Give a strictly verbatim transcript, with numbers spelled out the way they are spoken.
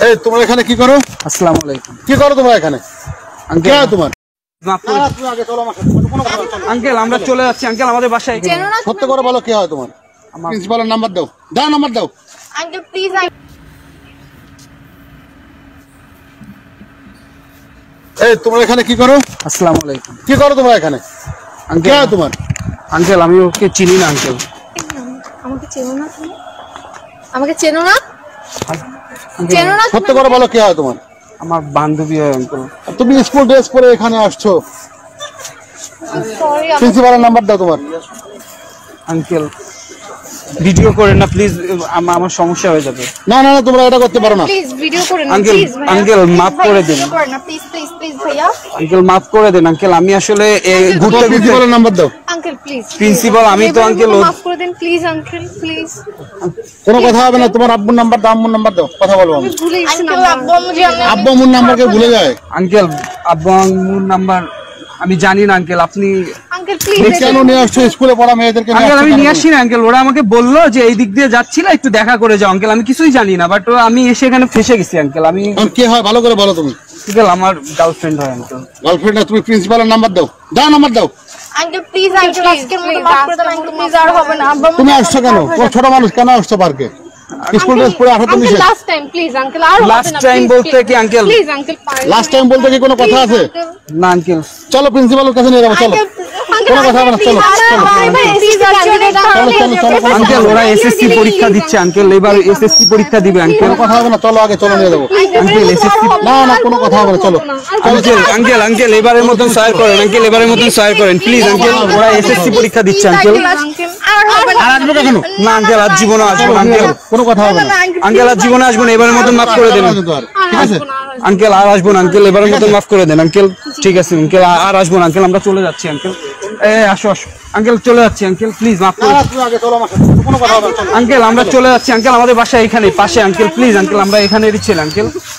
এই তোমরা এখানে কি করো? আসসালামু আলাইকুম। কি করো তোমরা এখানে? কে তোমার? আঙ্কেল আমরা চলে যাচ্ছি আঙ্কেল আমাদের বাসায়। সত্য করে বলো কে হয় তোমার? প্রিন্সিপালের নাম্বার দাও। দাও নাম্বার দাও। Uncle please. এই তোমরা এখানে কি করো? আসসালামু আলাইকুম। কি করো তোমরা এখানে? কে হয় তোমার? আঙ্কেল আমি ওকে চিনি না আঙ্কেল। আমাকে চেনো না তুমি? আমাকে চেনো না? চেনো না? সত্য করে বলো কে হয় তোমার? আমার বান্ধবী হয় আঙ্কেল। তুমি স্কুল ড্রেস পরে এখানে আসছো। সরি প্রিন্সিপালের নাম্বার দাও তোমার। আঙ্কেল ভিডিও করেন না প্লিজ, আমার সমস্যা হয়ে যাবে। না না না তোমরা এটা করতে পারো না। প্লিজ ভিডিও করেন না আঙ্কেল প্লিজ। আঙ্কেল মাফ করে দিন। ভিডিও করেন না প্লিজ প্লিজ প্লিজ ভাইয়া। আঙ্কেল মাফ করে দেন আঙ্কেল, আমি আসলে ঘুরতে ঘুরতে। প্রিন্সিপালের নাম্বার দাও। Uncle please. প্রিন্সিপাল আমি তো আঙ্কেল মাফ করে দেন প্লিজ আঙ্কেল প্লিজ। কোনো কথা হবে না। তোমার আব্বুর নাম্বার দাও, আম্মুর নাম্বার দাও, কথা বলবো আমি। ভুলে গেছি না আব্বু আম্মু জানেন। আব্বু আম্মুর নাম্বার কে ভুলে যায়? আঙ্কেল আব্বু আম্মুর নাম্বার আমি জানি না আঙ্কেল। আপনি আঙ্কেল প্লিজ কেন নিয়ে আসছো স্কুলে পড়া মেয়েদেরকে? আঙ্কেল আমি নিয়ে আসি না আঙ্কেল, ওরা আমাকে বললো যে এই দিক দিয়ে যাচ্ছিল একটু দেখা করে যাও আঙ্কেল। আমি কিছুই জানি না, বাট আমি এসে এখানে ফেসে গেছি আঙ্কেল। আমি কে হয় ভালো করে বলো তুমি। আঙ্কেল আমার গার্লফ্রেন্ড হয় আঙ্কেল। গার্লফ্রেন্ড না? তুমি প্রিন্সিপালের নাম্বার দাও। দাও নাম্বার দাও। আঙ্কেল প্লিজ আঙ্কেল আজকের মতো মাফ করে দেন আঙ্কেল প্লিজ। আর হবে না আব্বু আম্মু। তুমি আসছো কেন? ছোট মানুষ কেন আসছো পার্কে? স্কুল ড্রেস পরে আসো তুমি। Last time please uncle. আর লাস্ট টাইম বলতে কি uncle? Please uncle last time বলতে কি কোনো কথা আছে? না আঙ্কেল চলো প্রিন্সিপালের কাছে নিয়ে যাবো। চলো কোনো কথা হবে না। চলো আঙ্কেল ওরা এসএসসি পরীক্ষা দিচ্ছে আঙ্কেল, এবার এসএসসি পরীক্ষা দিবে আঙ্কেল। কোনো কথা হবে না। চলো আগে চলো নিয়ে যাবো। আঙ্কেল এসএসসি না না কোনো কথা হবে না। চলো আঙ্কেল আঙ্কেল আঙ্কেল এবারের মতন সহায় করেন আঙ্কেল, এবারের মতন সহায় করেন প্লিজ আঙ্কেল। ওরা এসএসসি পরীক্ষা দিচ্ছে আঙ্কেল। আর আসবে কেন? না আঙ্কেল আর জীবনে আসবো না আঙ্কেল। কোনো কথা হবে না। আঙ্কেল আর জীবনে আসবো না, এবারের মতন মাফ করে দেন ঠিক আছে? আঙ্কেল। আর আসবো না আঙ্কেল, এবারের মতন মাফ করে দেন আঙ্কেল। ঠিক আছে আঙ্কেল আর আসবো না আঙ্কেল, আমরা চলে যাচ্ছি আঙ্কেল। এ আসো আসো আঙ্কেল, চলে যাচ্ছি আঙ্কেল, প্লিজ মাফ করে দেন আঙ্কেল। আমরা চলে যাচ্ছি আঙ্কেল, আমাদের বাসা এখানে পাশে আঙ্কেল, প্লিজ আঙ্কেল আমরা এখানেরই ছেলে আঙ্কেল।